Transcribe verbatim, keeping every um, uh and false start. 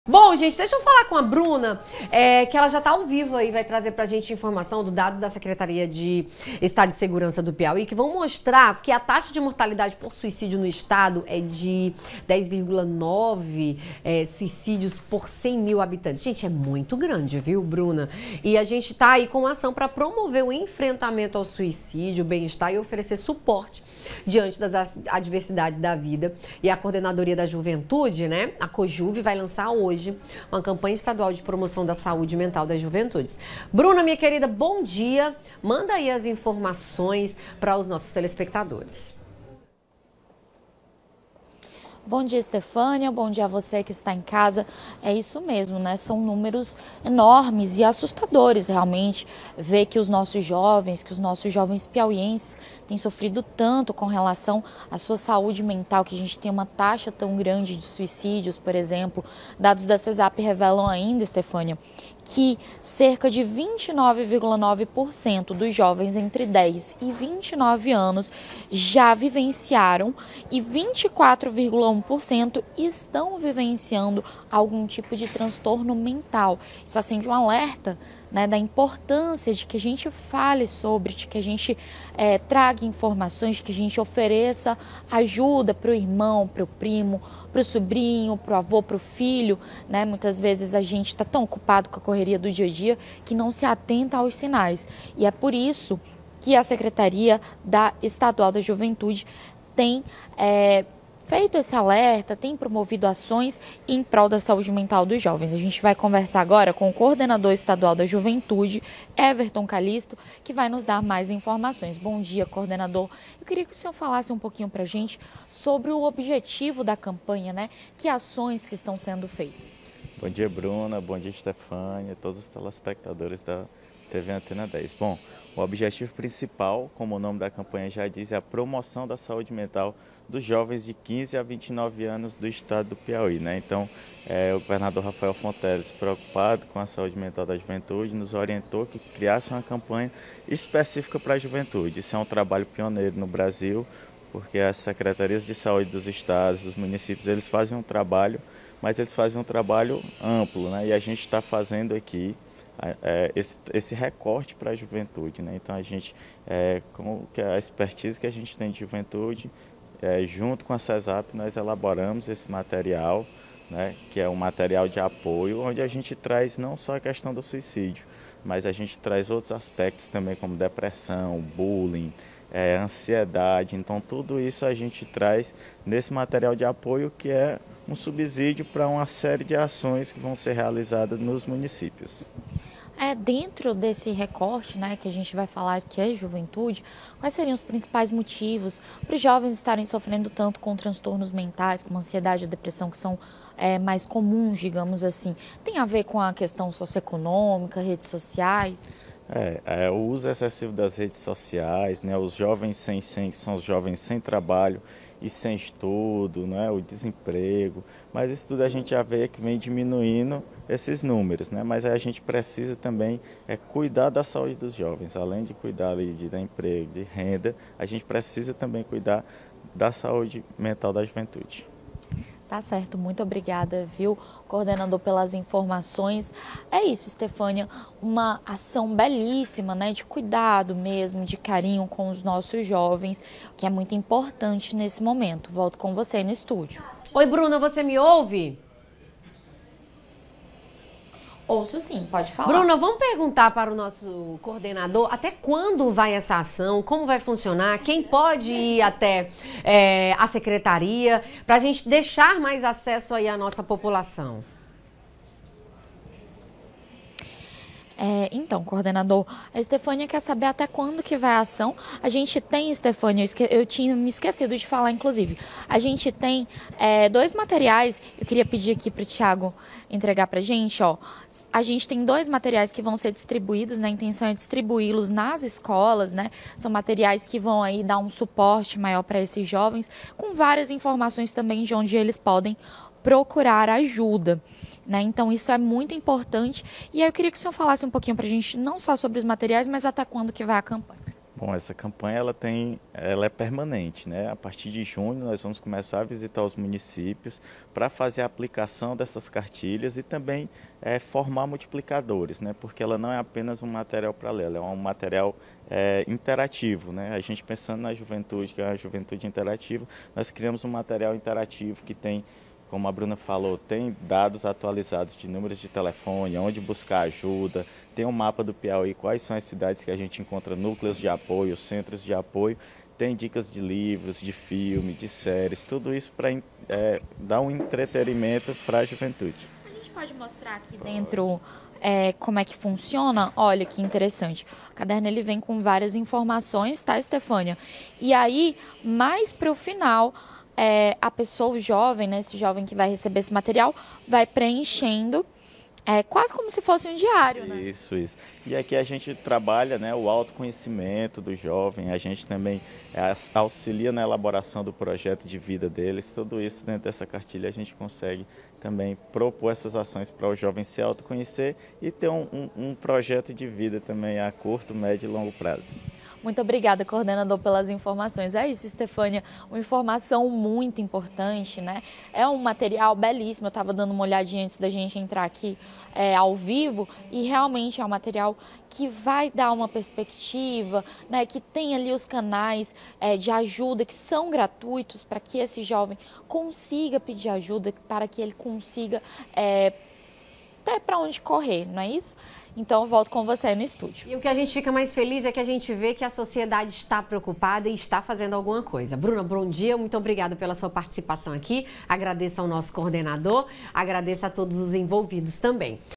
Bom, gente, deixa eu falar com a Bruna, é, que ela já está ao vivo aí, vai trazer pra gente informação dos dados da Secretaria de Estado de Segurança do Piauí, que vão mostrar que a taxa de mortalidade por suicídio no estado é de dez vírgula nove é, suicídios por cem mil habitantes. Gente, é muito grande, viu, Bruna? E a gente está aí com ação para promover o enfrentamento ao suicídio, o bem-estar e oferecer suporte diante das adversidades da vida. E a Coordenadoria da Juventude, né, a COJUVE, vai lançar hoje Hoje, uma campanha estadual de promoção da saúde mental das juventudes. Bruna, minha querida, bom dia. Manda aí as informações para os nossos telespectadores. Bom dia, Estefânia. Bom dia a você que está em casa. É isso mesmo, né? São números enormes e assustadores, realmente, ver que os nossos jovens, que os nossos jovens piauienses têm sofrido tanto com relação à sua saúde mental, que a gente tem uma taxa tão grande de suicídios, por exemplo. Dados da CESAP revelam ainda, Estefânia, que cerca de vinte e nove vírgula nove por cento dos jovens entre dez e vinte e nove anos já vivenciaram e vinte e quatro vírgula um por cento estão vivenciando algum tipo de transtorno mental. Isso acende um alerta, né, da importância de que a gente fale sobre, de que a gente é, traga informações, de que a gente ofereça ajuda para o irmão, para o primo, para o sobrinho, para o avô, para o filho, né? Muitas vezes a gente está tão ocupado com a correria do dia a dia que não se atenta aos sinais. E é por isso que a Secretaria da Estadual da Juventude tem é, feito esse alerta, tem promovido ações em prol da saúde mental dos jovens. A gente vai conversar agora com o coordenador estadual da Juventude, Everton Calisto, que vai nos dar mais informações. Bom dia, coordenador. Eu queria que o senhor falasse um pouquinho para a gente sobre o objetivo da campanha, né? Que ações que estão sendo feitas. Bom dia, Bruna. Bom dia, Estefânia, todos os telespectadores da T V Antena dez. Bom, o objetivo principal, como o nome da campanha já diz, é a promoção da saúde mental dos jovens de quinze a vinte e nove anos do estado do Piauí, né? Então, é, o governador Rafael Fonteles, preocupado com a saúde mental da juventude, nos orientou que criasse uma campanha específica para a juventude. Isso é um trabalho pioneiro no Brasil, porque as secretarias de saúde dos estados, dos municípios, eles fazem um trabalho, mas eles fazem um trabalho amplo, né? E a gente está fazendo aqui É, esse, esse recorte para a juventude, né? Então a gente, é, com a expertise que a gente tem de juventude, é, junto com a CESAP, nós elaboramos esse material, né? Que é um material de apoio, onde a gente traz não só a questão do suicídio, mas a gente traz outros aspectos também, como depressão, bullying, é, ansiedade. Então tudo isso a gente traz nesse material de apoio, que é um subsídio para uma série de ações que vão ser realizadas nos municípios. É, dentro desse recorte, né, que a gente vai falar que é juventude, quais seriam os principais motivos para os jovens estarem sofrendo tanto com transtornos mentais, como ansiedade e depressão, que são é, mais comuns, digamos assim? Tem a ver com a questão socioeconômica, redes sociais? É, é, o uso excessivo das redes sociais, né, os jovens sem, sem, que são os jovens sem trabalho e sem estudo, né, o desemprego, mas isso tudo a gente já vê que vem diminuindo esses números, né, mas a gente precisa também é, cuidar da saúde dos jovens, além de cuidar ali de, de emprego, de renda, a gente precisa também cuidar da saúde mental da juventude. Tá certo, muito obrigada, viu, coordenador, pelas informações. É isso, Estefânia, uma ação belíssima, né, de cuidado mesmo, de carinho com os nossos jovens, que é muito importante nesse momento. Volto com você aí no estúdio. Oi, Bruna, você me ouve? Ouço sim, pode falar. Bruna, vamos perguntar para o nosso coordenador até quando vai essa ação, como vai funcionar, quem pode ir até é, a secretaria, para a gente deixar mais acesso aí à nossa população. É, então, coordenador, a Estefânia quer saber até quando que vai a ação. A gente tem, Estefânia, eu, esque eu tinha me esquecido de falar, inclusive, a gente tem é, dois materiais, eu queria pedir aqui para o Thiago entregar para a gente, ó. A gente tem dois materiais que vão ser distribuídos, né? A intenção é distribuí-los nas escolas, né? São materiais que vão aí dar um suporte maior para esses jovens, com várias informações também de onde eles podem procurar ajuda. Né? Então isso é muito importante, e aí eu queria que o senhor falasse um pouquinho para a gente, não só sobre os materiais, mas até quando que vai a campanha. Bom, essa campanha ela tem, ela é permanente, né? A partir de junho nós vamos começar a visitar os municípios para fazer a aplicação dessas cartilhas e também é, formar multiplicadores, né? Porque ela não é apenas um material para ler, ela é um material é, interativo, né? A gente pensando na juventude, que é a juventude interativa, nós criamos um material interativo que tem, como a Bruna falou, tem dados atualizados de números de telefone, onde buscar ajuda, tem um mapa do Piauí, quais são as cidades que a gente encontra núcleos de apoio, centros de apoio, tem dicas de livros, de filme, de séries, tudo isso para é, dar um entretenimento para a juventude. A gente pode mostrar aqui dentro é, como é que funciona? Olha que interessante. O caderno ele vem com várias informações, tá, Estefânia? E aí, mais para o final... É, a pessoa, o jovem, né, esse jovem que vai receber esse material, vai preenchendo, é, quase como se fosse um diário, né? Isso, isso. E aqui a gente trabalha, né, o autoconhecimento do jovem, a gente também é, auxilia na elaboração do projeto de vida deles, tudo isso dentro dessa cartilha a gente consegue também propor essas ações para o jovem se autoconhecer e ter um, um, um projeto de vida também a curto, médio e longo prazo. Muito obrigada, coordenador, pelas informações. É isso, Estefânia, uma informação muito importante, né? É um material belíssimo, eu estava dando uma olhadinha antes da gente entrar aqui é, ao vivo e realmente é um material que vai dar uma perspectiva, né? Que tem ali os canais é, de ajuda que são gratuitos para que esse jovem consiga pedir ajuda, para que ele consiga é, ter para onde correr, não é isso? Então, eu volto com você aí no estúdio. E o que a gente fica mais feliz é que a gente vê que a sociedade está preocupada e está fazendo alguma coisa. Bruna, bom dia, muito obrigada pela sua participação aqui. Agradeço ao nosso coordenador, agradeço a todos os envolvidos também.